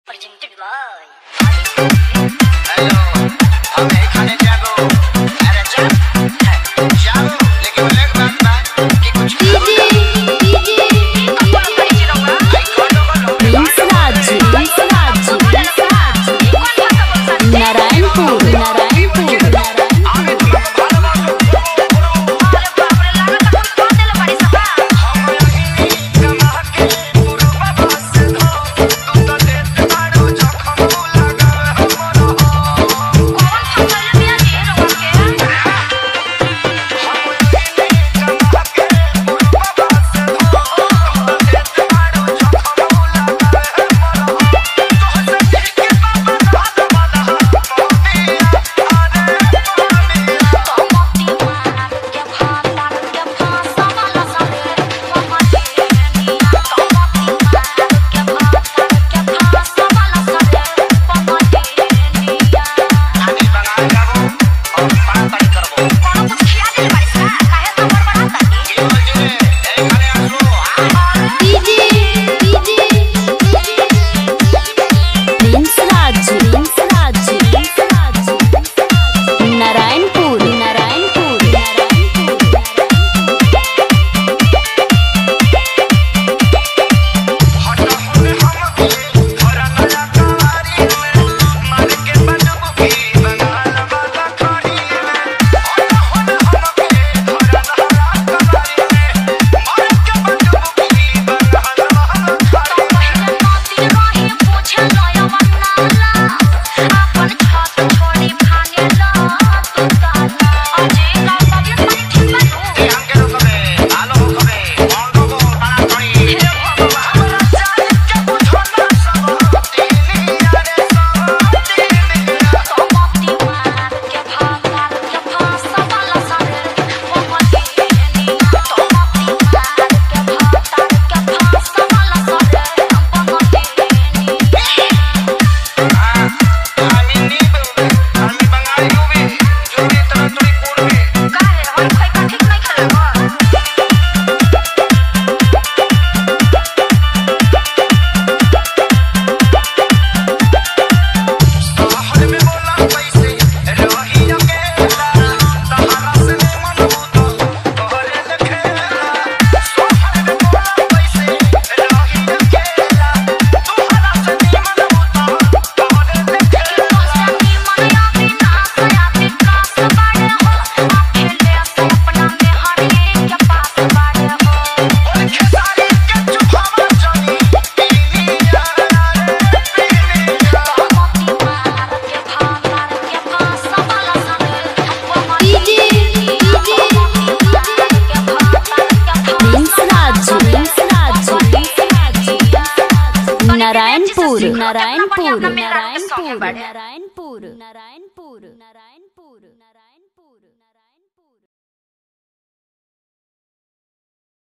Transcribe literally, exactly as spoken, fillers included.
Presented by Hello, हमें खाने जागो, अरे जा, जागो, लेकिन वो लग बात बात कि कुछ डीजे डीजे अपना परिचय दूँगा, आई खोलो खोलो, इंसराज इंसराज इंसराज नारायणपुर नारायणपुर आवे तुम भालो भालो, अरे बाप रे लागा तो कुछ कौन दिल बड़ी सपा, हम यही कमा के गुरु बाबा से धो, तुम तो देते बाड़ो जखम लगा हमरो, कौन फसल में ये रोक के, हम यही कमा के गुरु बाबा से धो, तुम तो देते बाड़ो जखम लगा हमरो, तो हंस के बाबा दादा वाला मोनिया, अरे मोनिया, तो मोती मार के भाला के फांसा वाला सारे, वो मोनिया, तो मोती मार के भाला के फांसा वाला सारे, वो मोनिया, आनी बंगाल जाबो और पाताई करबो, कोनो कुछ खिया दे बारिश का, काहे तो बड़बड़ाता की, की बोल जे, ए खाने आसो, आ डीजे डीजे इंसराज इंसराज इंसराज नारायणपुर नारायणपुर हटा होने हमके भरा नया कारी में मार के बंदूक की बंगाल वाला खाड़ी में हटा होने हमके भरा नया कारी में मार के बंदूक की बंगाल वाला खाड़ी में मोती रही पूछे नया बनाला अपन छत छोड़ी खाने ला तू ताला अजे का तबीयत नहीं ठीक बनो ए हमके रोकबे आलो होकबे कौन रोको ताना करी हे भगवान जाने के पूछो ना सब तीनिया रे सब तीनिया तो मोती मार के भाला के फांसा वाला सारे वो मोतीनिया तो मोती मार के भाला के फांसा वाला सारे वो मोतीनिया हां आमी नी बोले आमी बंगाली होबे जोड़ी तरह तोरी कोड़बे काहे हम खाई का ठीक नहीं खेलबो शहर में बोला पैसे रही अकेला तहरा से मन भूतो तोहरे लखेला शहर में बोला पैसे रही अकेला तोहरा से मन भूतो तोहरे लखेला सनी मन आवी ना सयाती कास बाड़े हो अकेले से अपना में हरिए के पास बाड़े हो और खेसारी के चुपावा जानी पीनिया रे पीनिया मोती मार के भाला के फांसा वाला सारे वो डीजे डीजे इंसराज इंसराज नारायणपुर नारायणपुर नारायणपुर नारायणपुर नारायणपुर नारायणपुर नारायणपुर